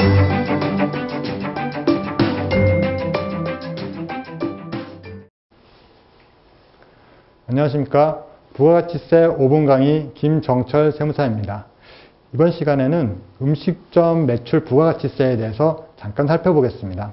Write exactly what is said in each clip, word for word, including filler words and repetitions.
안녕하십니까. 부가가치세 오 분 강의 김정철 세무사입니다. 이번 시간에는 음식점 매출 부가가치세에 대해서 잠깐 살펴보겠습니다.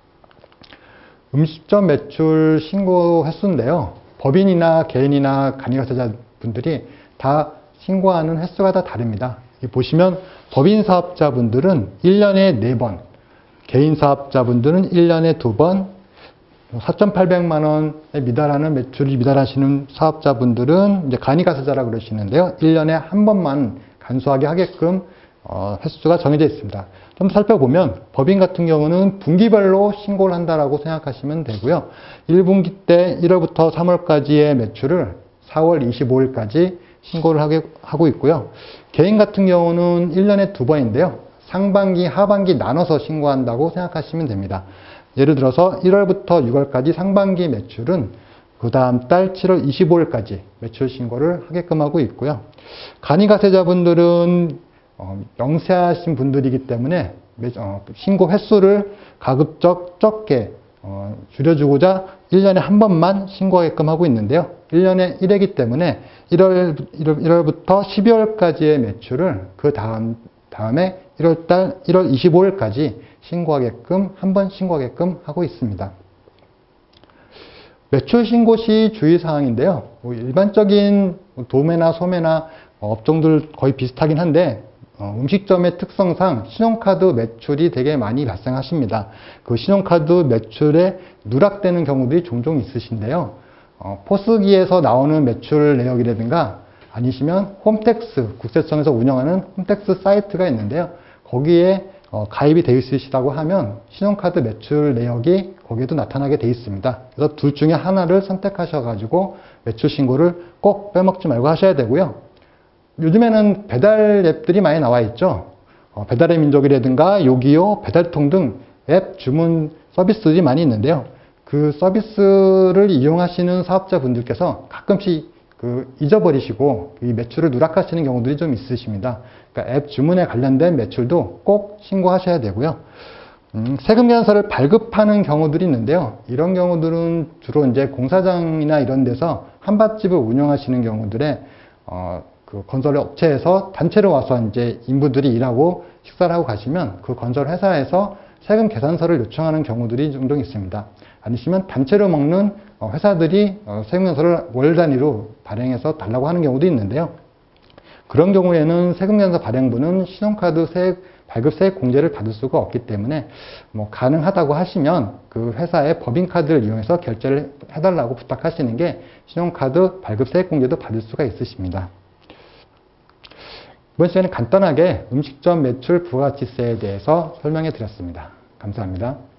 음식점 매출 신고 횟수인데요. 법인이나 개인이나 간이가세자분들이 다 신고하는 횟수가 다 다릅니다. 여기 보시면 법인 사업자분들은 일 년에 네 번, 개인 사업자분들은 일 년에 두 번, 사천팔백만 원에 미달하는 매출이 미달하시는 사업자분들은 이제 간이가세자라고 그러시는데요. 일 년에 한 번만 간소하게 하게끔 어, 횟수가 정해져 있습니다. 좀 살펴보면 법인 같은 경우는 분기별로 신고를 한다라고 생각하시면 되고요. 일 분기 때 일월부터 삼월까지의 매출을 사월 이십오일까지 신고를 하게, 하고 있고요. 개인 같은 경우는 일 년에 두 번인데요. 상반기, 하반기 나눠서 신고한다고 생각하시면 됩니다. 예를 들어서 일월부터 유월까지 상반기 매출은 그 다음 달 칠월 이십오일까지 매출 신고를 하게끔 하고 있고요. 간이가세자분들은 어, 영세하신 분들이기 때문에 어, 신고 횟수를 가급적 적게 어, 줄여주고자 일 년에 한 번만 신고하게끔 하고 있는데요. 일 년에 일 회이기 때문에 일월, 일월부터 십이월까지의 매출을 그 다음, 다음에 일월달 일월 이십오일까지 신고하게끔, 한 번 신고하게끔 하고 있습니다. 매출 신고 시 주의사항인데요. 뭐 일반적인 도매나 소매나 업종들 거의 비슷하긴 한데, 어, 음식점의 특성상 신용카드 매출이 되게 많이 발생하십니다. 그 신용카드 매출에 누락되는 경우들이 종종 있으신데요. 어, 포스기에서 나오는 매출 내역이라든가 아니시면 홈택스, 국세청에서 운영하는 홈택스 사이트가 있는데요. 거기에 어, 가입이 되어 있으시다고 하면 신용카드 매출 내역이 거기에도 나타나게 되어 있습니다. 그래서 둘 중에 하나를 선택하셔가지고 매출 신고를 꼭 빼먹지 말고 하셔야 되고요. 요즘에는 배달 앱들이 많이 나와 있죠. 어, 배달의 민족이라든가 요기요, 배달통 등 앱 주문 서비스들이 많이 있는데요. 그 서비스를 이용하시는 사업자분들께서 가끔씩 그 잊어버리시고 이 매출을 누락하시는 경우들이 좀 있으십니다. 그러니까 앱 주문에 관련된 매출도 꼭 신고하셔야 되고요. 음, 세금 계산서를 발급하는 경우들이 있는데요. 이런 경우들은 주로 이제 공사장이나 이런 데서 한밭집을 운영하시는 경우들에 어, 그 건설 업체에서 단체로 와서 이제 인부들이 일하고 식사를 하고 가시면 그 건설 회사에서 세금 계산서를 요청하는 경우들이 종종 있습니다. 아니시면 단체로 먹는 회사들이 세금 계산서를 월 단위로 발행해서 달라고 하는 경우도 있는데요. 그런 경우에는 세금 계산서 발행부는 신용카드 세액, 발급 세액 공제를 받을 수가 없기 때문에 뭐 가능하다고 하시면 그 회사의 법인카드를 이용해서 결제를 해달라고 부탁하시는 게 신용카드 발급 세액 공제도 받을 수가 있으십니다. 이번 시간에 간단하게 음식점 매출 부가가치세에 대해서 설명해 드렸습니다. 감사합니다.